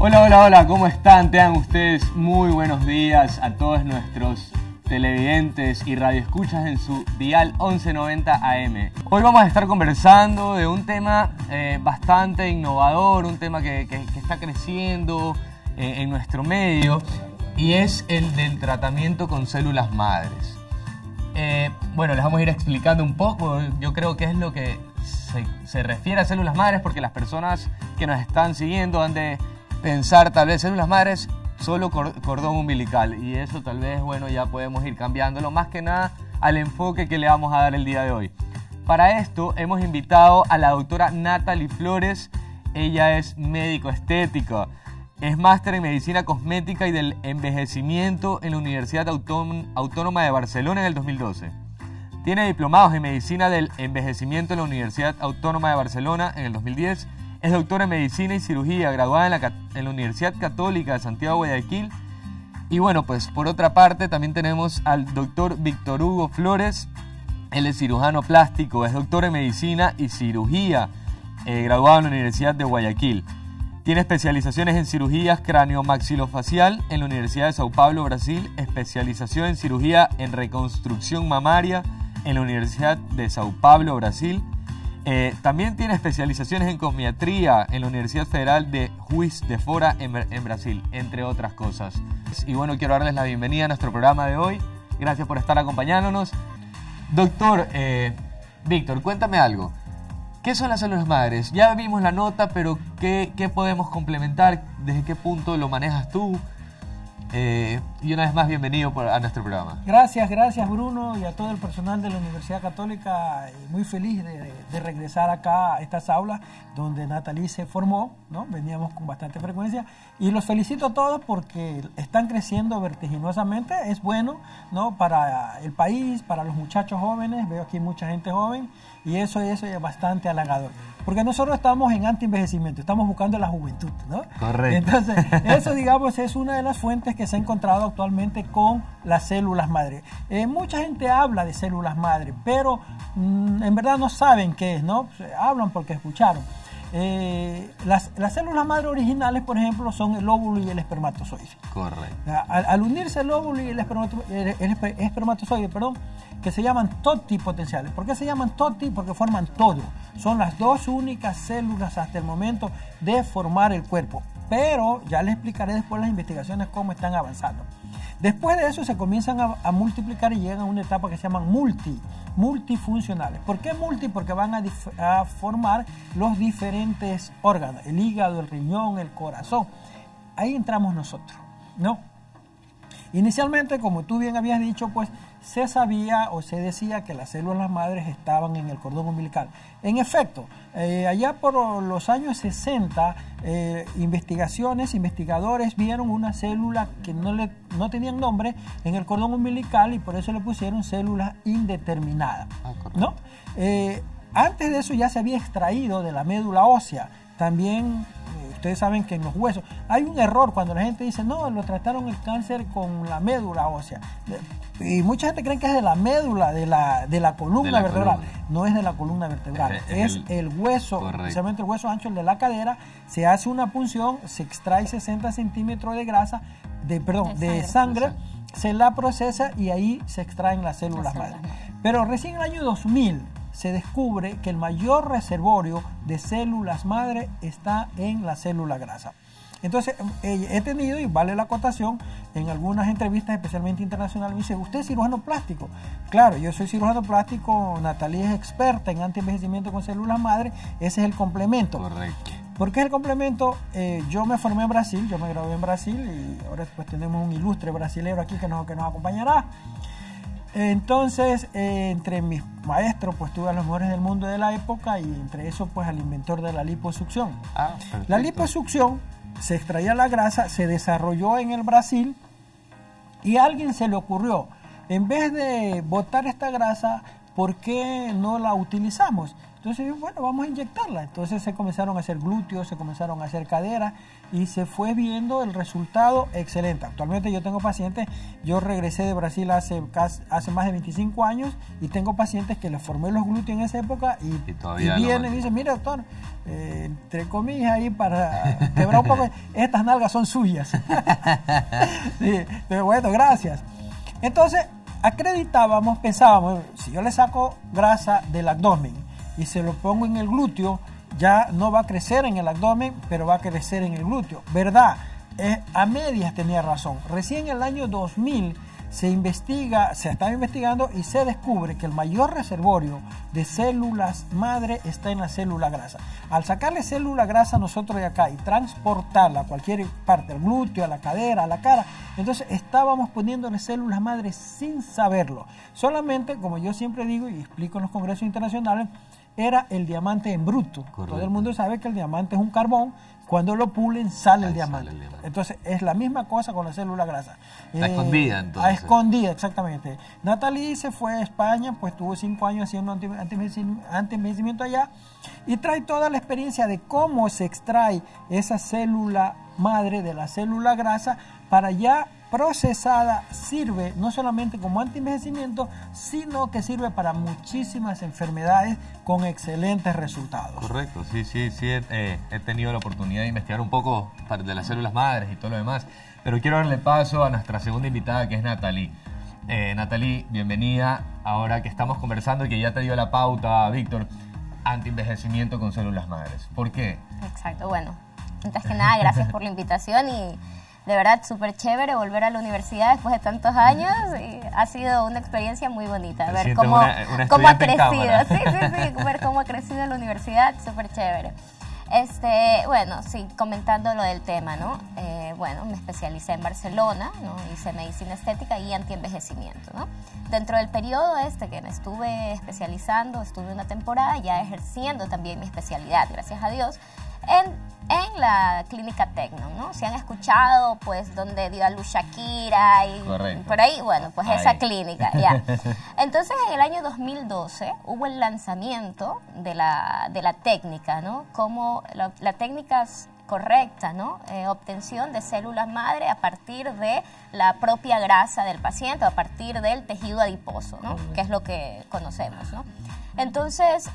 Hola, hola, hola, ¿cómo están? Tengan ustedes muy buenos días a todos nuestros televidentes y radioescuchas en su dial 1190 AM. Hoy vamos a estar conversando de un tema bastante innovador, un tema que está creciendo en nuestro medio, y es el del tratamiento con células madres. Bueno, les vamos a ir explicando un poco. Yo creo que es lo que se refiere a células madres, porque las personas que nos están siguiendo han de pensar tal vez células madres solo cordón umbilical, y eso tal vez, bueno, ya podemos ir cambiándolo, más que nada al enfoque que le vamos a dar el día de hoy. Para esto hemos invitado a la doctora Natalie Flores. Ella es médico estética, es máster en medicina cosmética y del envejecimiento en la Universidad Autónoma de Barcelona en el 2012. Tiene diplomados en medicina del envejecimiento en la Universidad Autónoma de Barcelona en el 2010. Es doctora en medicina y cirugía, graduada en la Universidad Católica de Santiago de Guayaquil. Y bueno, pues por otra parte también tenemos al doctor Víctor Hugo Flores. Él es cirujano plástico, es doctor en medicina y cirugía, graduado en la Universidad de Guayaquil. Tiene especializaciones en cirugías cráneo-maxilofacial en la Universidad de Sao Paulo, Brasil, especialización en cirugía en reconstrucción mamaria en la Universidad de Sao Paulo, Brasil. También tiene especializaciones en cosmiatría en la Universidad Federal de Juiz de Fora en Brasil, entre otras cosas. Y bueno, quiero darles la bienvenida a nuestro programa de hoy. Gracias por estar acompañándonos. Doctor Víctor, cuéntame algo. ¿Qué son las células madres? Ya vimos la nota, pero ¿qué podemos complementar? ¿Desde qué punto lo manejas tú? Y una vez más, bienvenido a nuestro programa. Gracias Bruno, y a todo el personal de la Universidad Católica. Muy feliz de regresar acá a estas aulas donde Natalie se formó, ¿no? Veníamos con bastante frecuencia, y los felicito a todos porque están creciendo vertiginosamente. Es bueno, ¿no?, para el país, para los muchachos jóvenes. Veo aquí mucha gente joven, y eso es bastante halagador, porque nosotros estamos en anti-envejecimiento, estamos buscando la juventud, ¿no? Correcto. Entonces, eso, digamos, es una de las fuentes que se ha encontrado actualmente con las células madre. Mucha gente habla de células madre, pero en verdad no saben qué es, ¿no? Hablan porque escucharon. Las células madre originales, por ejemplo, son el óvulo y el espermatozoide. Correcto. Al unirse el óvulo y el espermatozoide, que se llaman totipotenciales. ¿Por qué se llaman toti? Porque forman todo. Son las dos únicas células hasta el momento de formar el cuerpo. Pero ya les explicaré después las investigaciones cómo están avanzando. Después de eso se comienzan a multiplicar y llegan a una etapa que se llaman multifuncionales. ¿Por qué multi? Porque van a formar los diferentes órganos, el hígado, el riñón, el corazón. Ahí entramos nosotros, ¿no? Inicialmente, como tú bien habías dicho, pues se sabía o se decía que las células madres estaban en el cordón umbilical. En efecto, allá por los años 60, investigadores vieron una célula que no tenían nombre en el cordón umbilical, y por eso le pusieron célula indeterminada, ¿no? Antes de eso ya se había extraído de la médula ósea. También ustedes saben que en los huesos hay un error cuando la gente dice, no, lo trataron el cáncer con la médula ósea. Y mucha gente cree que es de la médula, de la columna vertebral. No es de la columna vertebral, es el hueso, correcto, especialmente el hueso ancho, el de la cadera. Se hace una punción, se extrae 60 centímetros de grasa, de sangre, se la procesa y ahí se extraen las células madre. Pero recién en el año 2000 se descubre que el mayor reservorio de células madre está en la célula grasa. Entonces, he tenido, y vale la acotación, en algunas entrevistas, especialmente internacionales, me dice, ¿usted es cirujano plástico? Claro, yo soy cirujano plástico. Natalie es experta en anti-envejecimiento con células madre. Ese es el complemento. Correcto. ¿Por qué es el complemento? Yo me formé en Brasil, yo me gradué en Brasil, y ahora pues tenemos un ilustre brasilero aquí que nos acompañará. Entonces, entre mis maestros, pues tuve a los mejores del mundo de la época, y entre eso, pues al inventor de la liposucción. La liposucción, se extraía la grasa, se desarrolló en el Brasil, y a alguien se le ocurrió, en vez de botar esta grasa, ¿por qué no la utilizamos? Entonces, bueno, vamos a inyectarla. Entonces se comenzaron a hacer glúteos, se comenzaron a hacer caderas y se fue viendo el resultado excelente. Actualmente yo tengo pacientes, yo regresé de Brasil hace más de 25 años y tengo pacientes que les formé los glúteos en esa época y vienen y dicen, mira doctor, entre comillas ahí para quebrar un poco, estas nalgas son suyas. Sí, pero bueno, gracias. Entonces, acreditábamos, pensábamos, si yo le saco grasa del abdomen y se lo pongo en el glúteo, ya no va a crecer en el abdomen, pero va a crecer en el glúteo. ¿Verdad? A medias tenía razón. Recién en el año 2000 se estaba investigando y se descubre que el mayor reservorio de células madre está en la célula grasa. Al sacarle célula grasa nosotros de acá y transportarla a cualquier parte, al glúteo, a la cadera, a la cara, entonces estábamos poniéndole células madre sin saberlo. Solamente, como yo siempre digo y explico en los congresos internacionales, era el diamante en bruto. Correcto. Todo el mundo sabe que el diamante es un carbón. Cuando lo pulen sale el diamante. Entonces es la misma cosa con la célula grasa. A escondida entonces. A escondida, exactamente. Natalie se fue a España, pues tuvo 5 años haciendo anti-envejecimiento allá y trae toda la experiencia de cómo se extrae esa célula madre de la célula grasa para ya procesada, sirve no solamente como anti-envejecimiento, sino que sirve para muchísimas enfermedades con excelentes resultados. Correcto, sí, he tenido la oportunidad de investigar un poco de las células madres y todo lo demás, pero quiero darle paso a nuestra segunda invitada, que es Natalie. Natalie, bienvenida. Ahora que estamos conversando y que ya te dio la pauta, Víctor, anti-envejecimiento con células madres. ¿Por qué? Exacto, bueno, antes que nada, gracias por la invitación y de verdad súper chévere volver a la universidad después de tantos años y ha sido una experiencia muy bonita, ver cómo ha crecido, ver cómo ha crecido la universidad, súper chévere. Bueno, sí, comentando lo del tema, ¿no? Bueno, me especialicé en Barcelona, ¿no? Hice medicina estética y antienvejecimiento, ¿no? Dentro del periodo que me estuve especializando, estuve una temporada ya ejerciendo también mi especialidad, gracias a Dios, en la clínica Tecno, ¿no? Si han escuchado, pues, donde dio a luz Shakira y correcto, por ahí, bueno, pues ahí, esa clínica, ya. Entonces, en el año 2012 hubo el lanzamiento de la técnica, ¿no? Como la técnica correcta, ¿no? Obtención de células madre a partir de la propia grasa del paciente, a partir del tejido adiposo, ¿no? Que es lo que conocemos, ¿no? Entonces,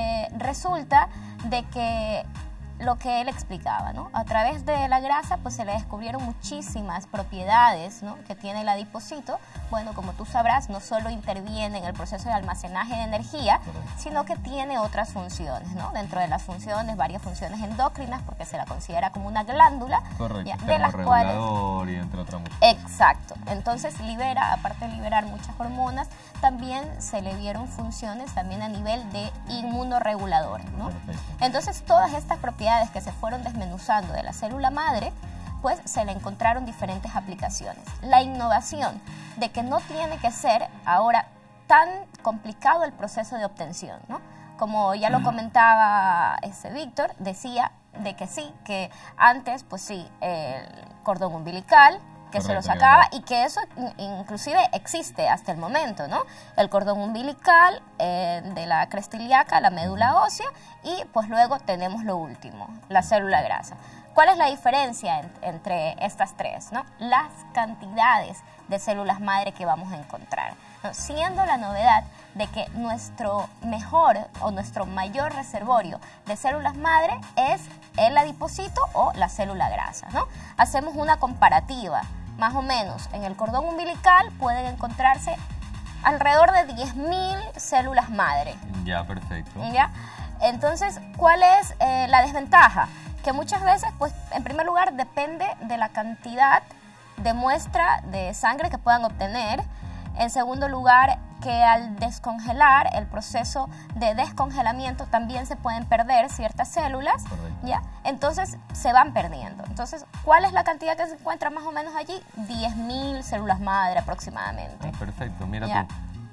resulta de que lo que él explicaba, ¿no? A través de la grasa, pues se le descubrieron muchísimas propiedades, ¿no? Que tiene el adipocito. Bueno, como tú sabrás, no solo interviene en el proceso de almacenaje de energía, sino que tiene otras funciones, ¿no? Dentro de las funciones, varias funciones endocrinas, porque se la considera como una glándula. Correcto, ¿ya? De las cuales, y entre otras muchas. Exacto. Entonces libera, aparte de liberar muchas hormonas, también se le dieron funciones también a nivel de inmunoregulador, ¿no? Perfecto. Entonces todas estas propiedades que se fueron desmenuzando de la célula madre, pues se le encontraron diferentes aplicaciones. La innovación de que no tiene que ser ahora tan complicado el proceso de obtención, ¿no? Como ya lo comentaba Víctor, decía de que sí, que antes, pues sí, el cordón umbilical, que se lo sacaba y que eso inclusive existe hasta el momento, ¿no? El cordón umbilical, de la cresta ilíaca, la médula ósea y pues luego tenemos lo último, la célula grasa. ¿Cuál es la diferencia entre estas tres, ¿no? Las cantidades de células madre que vamos a encontrar, ¿no? Siendo la novedad de que nuestro mejor o nuestro mayor reservorio de células madre es el adipocito o la célula grasa, ¿no? Hacemos una comparativa. Más o menos, en el cordón umbilical pueden encontrarse alrededor de 10.000 células madre. Ya, perfecto. ¿Ya? Entonces, ¿cuál es la desventaja? Que muchas veces, pues, en primer lugar, depende de la cantidad de muestra de sangre que puedan obtener. En segundo lugar, que al descongelar, el proceso de descongelamiento, también se pueden perder ciertas células, ¿ya? Entonces se van perdiendo. Entonces, ¿cuál es la cantidad que se encuentra más o menos allí? 10.000 células madre aproximadamente. Perfecto, mira ¿ya? tú.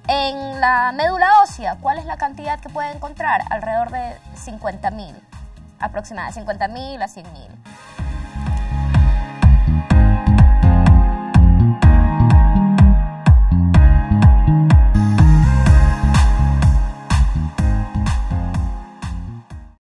En la médula ósea, ¿cuál es la cantidad que puede encontrar? Alrededor de 50.000, aproximadamente 50.000 a 100.000.